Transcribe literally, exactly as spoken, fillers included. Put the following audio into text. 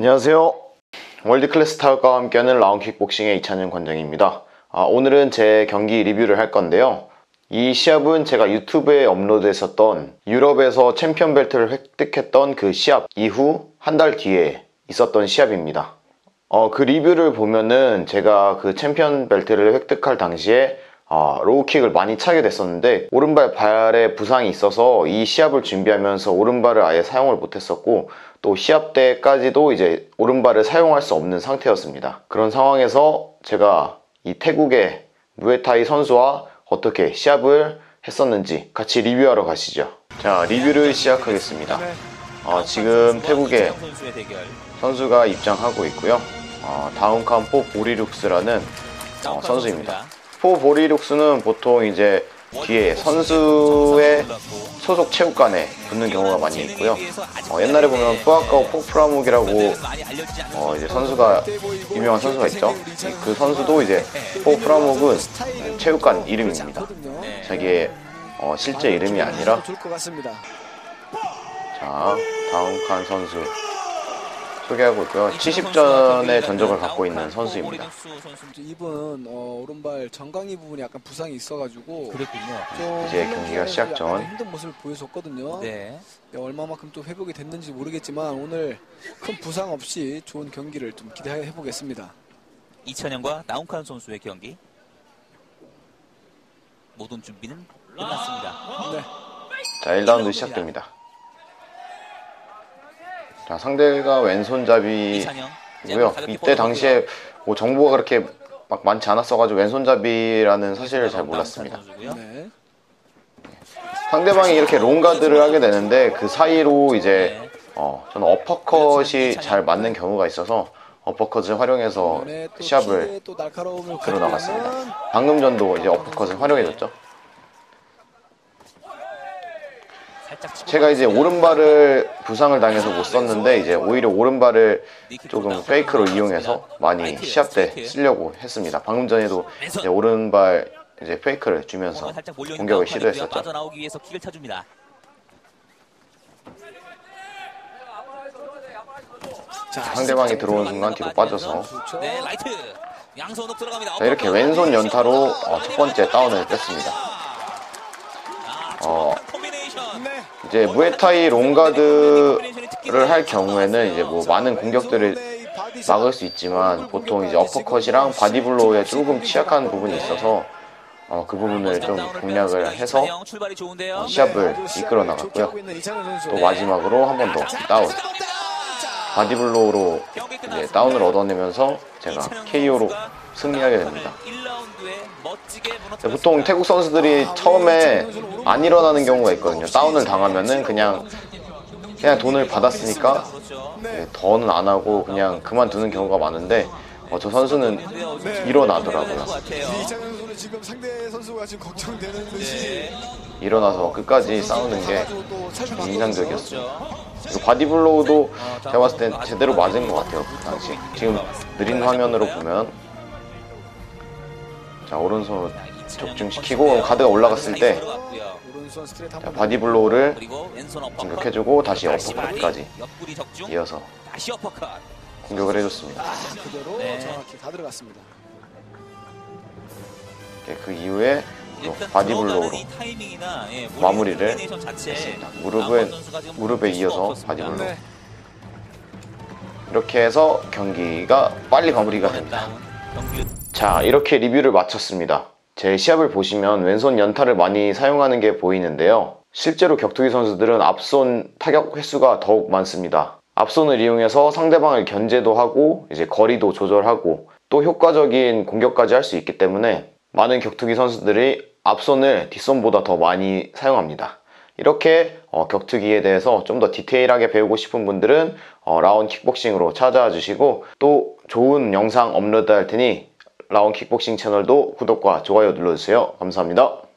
안녕하세요. 월드클래스 타격과 함께하는 라운킥복싱의 이찬영 관장입니다. 아, 오늘은 제 경기 리뷰를 할 건데요. 이 시합은 제가 유튜브에 업로드했었던 유럽에서 챔피언 벨트를 획득했던 그 시합 이후 한 달 뒤에 있었던 시합입니다. 어, 그 리뷰를 보면은 제가 그 챔피언 벨트를 획득할 당시에 어, 로우킥을 많이 차게 됐었는데 오른발 발에 부상이 있어서 이 시합을 준비하면서 오른발을 아예 사용을 못했었고 또 시합 때까지도 이제 오른발을 사용할 수 없는 상태였습니다. 그런 상황에서 제가 이 태국의 무에타이 선수와 어떻게 시합을 했었는지 같이 리뷰하러 가시죠. 자, 리뷰를 시작하겠습니다. 어, 지금 태국의 선수가 입장하고 있고요. 어, 다운칸 포 보리룩스라는 어, 선수입니다. 포 보리룩스는 보통 이제 뒤에 선수의 소속 체육관에 붙는 경우가 많이 있고요. 어, 옛날에 보면 푸아카오 포프라묵이라고 어, 이제 선수가 유명한 선수가 있죠. 그 선수도 이제 포프라묵은 체육관 이름입니다. 자기의 어, 실제 이름이 아니라. 자, 다운칸 선수 소개하고 있고요. 칠십 전의 전적을 갖고 있는 선수입니다. 이분 어, 오른발 정강이 부분이 약간 부상이 있어가지고 그랬군요. 이제 경기가 시작 전 힘든 모습을 보여줬거든요. 네. 네, 얼마만큼 또 회복이 됐는지 모르겠지만 오늘 큰 부상 없이 좋은 경기를 좀 기대해 보겠습니다. 이찬영과 나운칸 선수의 경기. 모든 준비는 끝났습니다. 네. 자, 일 라운드 시작됩니다. 자, 상대가 왼손잡이고요. 이때 당시에 뭐 정보가 그렇게 막 많지 않았어가지고 왼손잡이라는 사실을 잘 몰랐습니다. 네. 상대방이 이렇게 롱가드를 하게 되는데 그 사이로 이제 어, 저는 어퍼컷이 잘 맞는 경우가 있어서 어퍼컷을 활용해서 시합을 들어나갔습니다. 방금 전도 이제 어퍼컷을 활용해줬죠. 제가 이제 오른발을 부상을 당해서 못 썼는데 이제 오히려 오른발을 조금 페이크로 이용해서 많이 시합 때 쓰려고 했습니다. 방금 전에도 이제 오른발 이제 페이크를 주면서 공격을 시도했었죠. 자, 상대방이 들어오는 순간 뒤로 빠져서 자, 이렇게 왼손 연타로 어, 첫 번째 다운을 뺐습니다. 어, 이제 무에타이 롱가드를 할 경우에는 이제 뭐 많은 공격들을 막을 수 있지만 보통 이제 어퍼컷이랑 바디블로우에 조금 취약한 부분이 있어서 어, 그 부분을 좀 공략을 해서 어, 시합을 이끌어 나갔고요. 또 마지막으로 한 번 더 다운, 바디블로우로 이제 다운을 얻어내면서 제가 케이오로 승리하게 됩니다. 보통 태국 선수들이 처음에 안 일어나는 경우가 있거든요. 다운을 당하면은 그냥 그냥 돈을 받았으니까 네, 더는 안 하고 그냥 그만두는 경우가 많은데 어, 저 선수는 일어나더라고요. 일어나서 끝까지 싸우는 게 인상적이었습니다. 그리고 바디블로우도 제가 봤을 땐 제대로 맞은 것 같아요. 그 당시 지금 느린 화면으로 보면 자, 오른손 적중시키고 가드가 올라갔을 때 자, 바디블로우를 공격해주고 다시 어퍼컷까지 이어서 공격을 해줬습니다. 그 이후에 바디블로우로 마무리를 했습니다. 무릎에, 무릎에 이어서 바디블로우. 이렇게 해서 경기가 빨리 마무리가 됩니다. 자, 이렇게 리뷰를 마쳤습니다. 제 시합을 보시면 왼손 연타를 많이 사용하는 게 보이는데요. 실제로 격투기 선수들은 앞손 타격 횟수가 더욱 많습니다. 앞손을 이용해서 상대방을 견제도 하고 이제 거리도 조절하고 또 효과적인 공격까지 할 수 있기 때문에 많은 격투기 선수들이 앞손을 뒷손보다 더 많이 사용합니다. 이렇게 어, 격투기에 대해서 좀 더 디테일하게 배우고 싶은 분들은 어, 라운킥복싱으로 찾아와 주시고 또 좋은 영상 업로드 할 테니 라운킥복싱 채널도 구독과 좋아요 눌러주세요. 감사합니다.